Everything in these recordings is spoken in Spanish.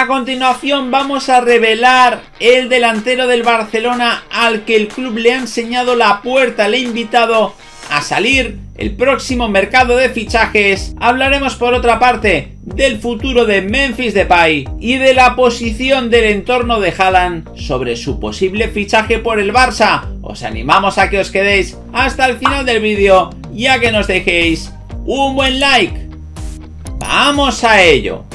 A continuación vamos a revelar el delantero del Barcelona al que el club le ha enseñado la puerta, le ha invitado a salir el próximo mercado de fichajes. Hablaremos por otra parte del futuro de Memphis Depay y de la posición del entorno de Haaland sobre su posible fichaje por el Barça. Os animamos a que os quedéis hasta el final del vídeo y a que nos dejéis un buen like. ¡Vamos a ello!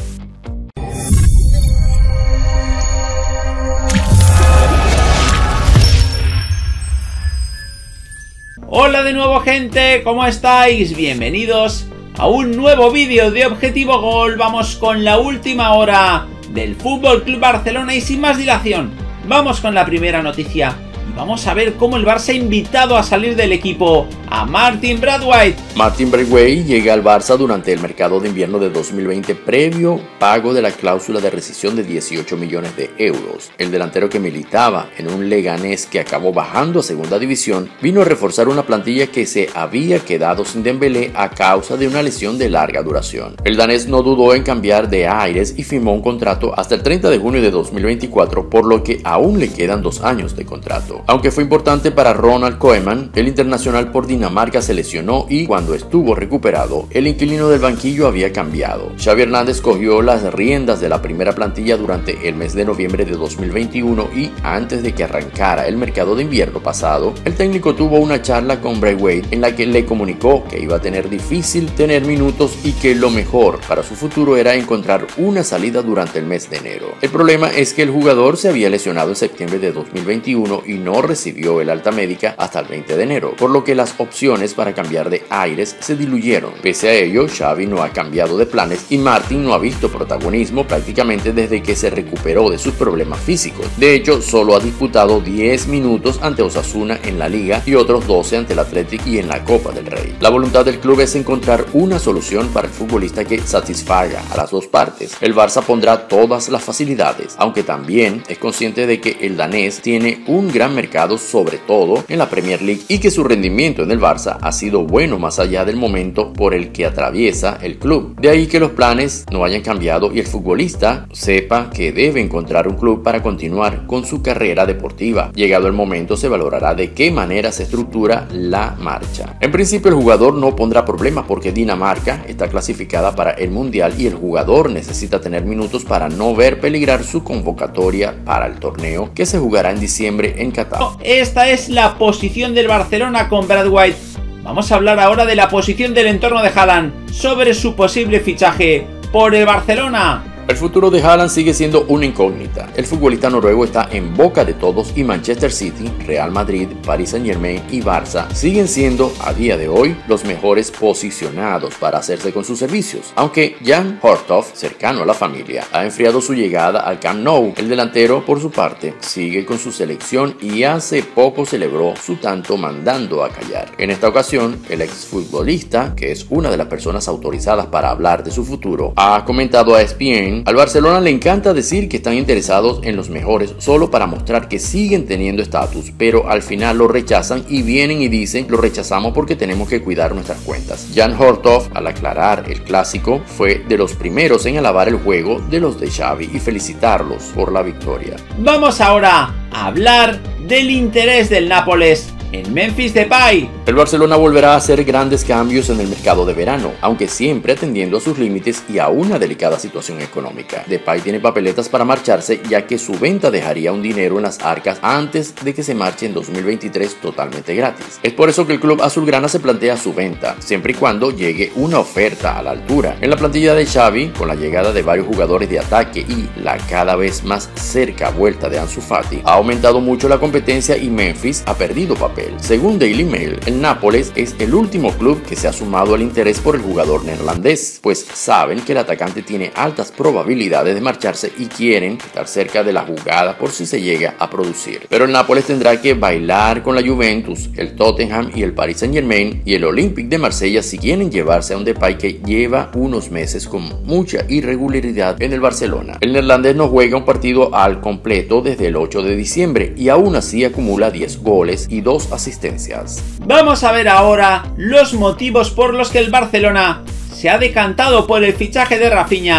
Hola de nuevo, gente, ¿cómo estáis? Bienvenidos a un nuevo vídeo de Objetivo Gol. Vamos con la última hora del Fútbol Club Barcelona y sin más dilación, vamos con la primera noticia. Vamos a ver cómo el Barça ha invitado a salir del equipo a Martin Braithwaite. Martin Braithwaite llega al Barça durante el mercado de invierno de 2020 previo pago de la cláusula de rescisión de 18 millones de euros. El delantero que militaba en un Leganés que acabó bajando a segunda división vino a reforzar una plantilla que se había quedado sin Dembélé a causa de una lesión de larga duración. El danés no dudó en cambiar de aires y firmó un contrato hasta el 30 de junio de 2024, por lo que aún le quedan 2 años de contrato. Aunque fue importante para Ronald Koeman, el internacional por Dinamarca se lesionó y cuando estuvo recuperado, el inquilino del banquillo había cambiado. Xavi Hernández cogió las riendas de la primera plantilla durante el mes de noviembre de 2021 y antes de que arrancara el mercado de invierno pasado, el técnico tuvo una charla con Braithwaite en la que le comunicó que iba a tener difícil tener minutos y que lo mejor para su futuro era encontrar una salida durante el mes de enero. El problema es que el jugador se había lesionado en septiembre de 2021 y no recibió el alta médica hasta el 20 de enero, por lo que las opciones para cambiar de aires se diluyeron. Pese a ello, Xavi no ha cambiado de planes y Martin no ha visto protagonismo prácticamente desde que se recuperó de sus problemas físicos. De hecho, solo ha disputado 10 minutos ante Osasuna en la Liga y otros 12 ante el Athletic y en la Copa del Rey. La voluntad del club es encontrar una solución para el futbolista que satisfaga a las dos partes. El Barça pondrá todas las facilidades, aunque también es consciente de que el danés tiene un gran mercado, sobre todo en la Premier League, y que su rendimiento en el Barça ha sido bueno más allá del momento por el que atraviesa el club. De ahí que los planes no hayan cambiado y el futbolista sepa que debe encontrar un club para continuar con su carrera deportiva. Llegado el momento se valorará de qué manera se estructura la marcha. En principio el jugador no pondrá problemas porque Dinamarca está clasificada para el Mundial y el jugador necesita tener minutos para no ver peligrar su convocatoria para el torneo que se jugará en diciembre en Qatar. Esta es la posición del Barcelona con Braithwaite. Vamos a hablar ahora de la posición del entorno de Haaland sobre su posible fichaje por el Barcelona. El futuro de Haaland sigue siendo una incógnita. El futbolista noruego está en boca de todos y Manchester City, Real Madrid, Paris Saint-Germain y Barça siguen siendo a día de hoy los mejores posicionados para hacerse con sus servicios. Aunque Jan Horthoff, cercano a la familia, ha enfriado su llegada al Camp Nou. El delantero, por su parte, sigue con su selección y hace poco celebró su tanto mandando a callar. En esta ocasión, el exfutbolista, que es una de las personas autorizadas para hablar de su futuro, ha comentado a ESPN: al Barcelona le encanta decir que están interesados en los mejores solo para mostrar que siguen teniendo estatus, pero al final lo rechazan y vienen y dicen lo rechazamos porque tenemos que cuidar nuestras cuentas. Jan Horthoff, al aclarar el clásico, fue de los primeros en alabar el juego de los de Xavi y felicitarlos por la victoria. Vamos ahora a hablar del interés del Nápoles en Memphis Depay. El Barcelona volverá a hacer grandes cambios en el mercado de verano, aunque siempre atendiendo a sus límites y a una delicada situación económica. Depay tiene papeletas para marcharse, ya que su venta dejaría un dinero en las arcas antes de que se marche en 2023 totalmente gratis. Es por eso que el club azulgrana se plantea su venta, siempre y cuando llegue una oferta a la altura. En la plantilla de Xavi, con la llegada de varios jugadores de ataque y la cada vez más cerca vuelta de Ansu Fati, ha aumentado mucho la competencia y Memphis ha perdido papel. Según Daily Mail, el Nápoles es el último club que se ha sumado al interés por el jugador neerlandés, pues saben que el atacante tiene altas probabilidades de marcharse y quieren estar cerca de la jugada por si se llega a producir. Pero el Nápoles tendrá que bailar con la Juventus, el Tottenham y el Paris Saint-Germain y el Olympique de Marsella si quieren llevarse a un Depay que lleva unos meses con mucha irregularidad en el Barcelona. El neerlandés no juega un partido al completo desde el 8 de diciembre y aún así acumula 10 goles y 2 asistencias. Vamos a ver ahora los motivos por los que el Barcelona se ha decantado por el fichaje de Rafinha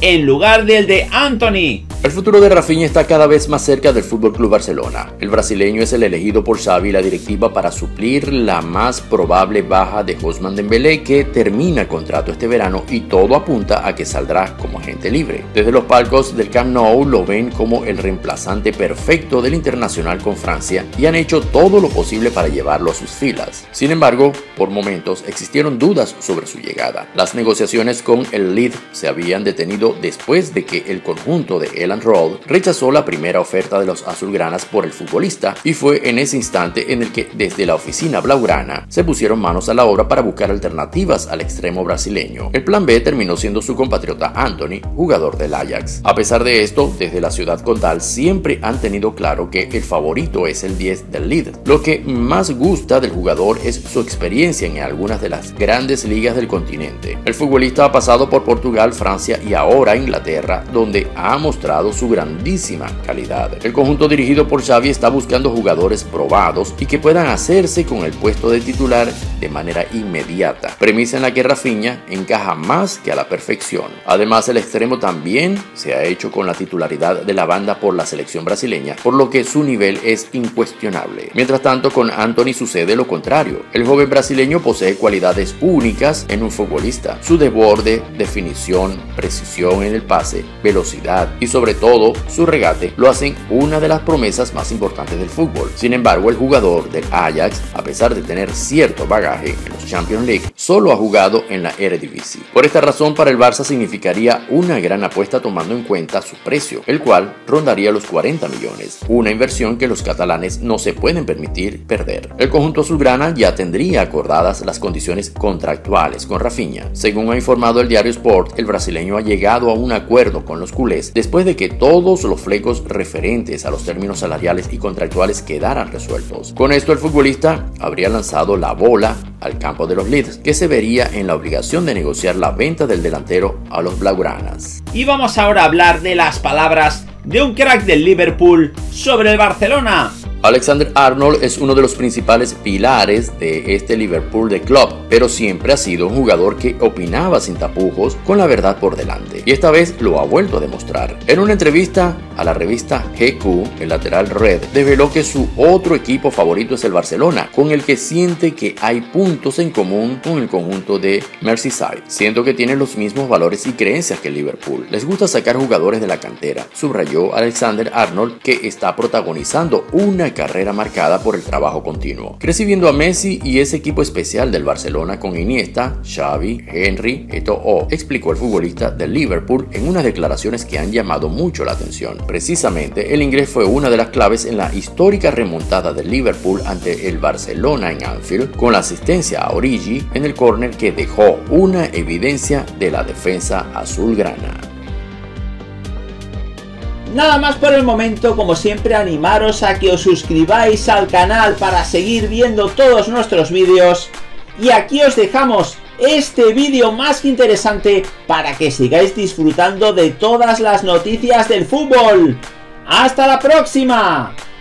en lugar del de Antony. El futuro de Rafinha está cada vez más cerca del FC Barcelona. El brasileño es el elegido por Xavi y la directiva para suplir la más probable baja de Ousmane Dembélé, que termina contrato este verano y todo apunta a que saldrá como agente libre. Desde los palcos del Camp Nou lo ven como el reemplazante perfecto del internacional con Francia y han hecho todo lo posible para llevarlo a sus filas. Sin embargo, por momentos existieron dudas sobre su llegada. Las negociaciones con el Lille se habían detenido después de que el conjunto de Elland Road rechazó la primera oferta de los azulgranas por el futbolista, y fue en ese instante en el que desde la oficina blaugrana se pusieron manos a la obra para buscar alternativas al extremo brasileño. El plan B terminó siendo su compatriota Antony, jugador del Ajax. A pesar de esto, desde la ciudad condal siempre han tenido claro que el favorito es el 10 del Lille. Lo que más gusta del jugador es su experiencia en algunas de las grandes ligas del continente. El futbolista ha pasado por Portugal, Francia y ahora Inglaterra, donde ha mostrado su grandísima calidad. El conjunto dirigido por Xavi está buscando jugadores probados y que puedan hacerse con el puesto de titular de manera inmediata, premisa en la que Rafinha encaja más que a la perfección. Además, el extremo también se ha hecho con la titularidad de la banda por la selección brasileña, por lo que su nivel es incuestionable. Mientras tanto, con Antony sucede lo contrario. El joven brasileño posee cualidades únicas en un futbolista: su desborde, definición, precisión en el pase, velocidad y sobre todo su regate lo hacen una de las promesas más importantes del fútbol. Sin embargo, el jugador del Ajax, a pesar de tener cierto bagaje en los Champions League, solo ha jugado en la Eredivisie. Por esta razón, para el Barça significaría una gran apuesta tomando en cuenta su precio, el cual rondaría los 40 millones, una inversión que los catalanes no se pueden permitir perder. El conjunto azulgrana ya tendría acordadas las condiciones contractuales con Rafinha. Según ha informado el diario Sport, el brasileño ha llegado a un acuerdo con los culés después de que todos los flecos referentes a los términos salariales y contractuales quedaran resueltos. Con esto, el futbolista habría lanzado la bola al campo de los Leeds, que se vería en la obligación de negociar la venta del delantero a los blaugranas. Y vamos ahora a hablar de las palabras de un crack del Liverpool sobre el Barcelona. Alexander-Arnold es uno de los principales pilares de este Liverpool de club, pero siempre ha sido un jugador que opinaba sin tapujos, con la verdad por delante, y esta vez lo ha vuelto a demostrar. En una entrevista a la revista GQ, el lateral red desveló que su otro equipo favorito es el Barcelona, con el que siente que hay puntos en común con el conjunto de Merseyside. Siento que tienen los mismos valores y creencias que el Liverpool. Les gusta sacar jugadores de la cantera, subrayó Alexander-Arnold, que está protagonizando una carrera marcada por el trabajo continuo. Crecí viendo a Messi y ese equipo especial del Barcelona con Iniesta, Xavi, Henry, Eto'o, explicó el futbolista del Liverpool en unas declaraciones que han llamado mucho la atención. Precisamente, el inglés fue una de las claves en la histórica remontada del Liverpool ante el Barcelona en Anfield, con la asistencia a Origi en el córner que dejó una evidencia de la defensa azulgrana. Nada más por el momento. Como siempre, animaros a que os suscribáis al canal para seguir viendo todos nuestros vídeos, y aquí os dejamos este vídeo más que interesante para que sigáis disfrutando de todas las noticias del fútbol. ¡Hasta la próxima!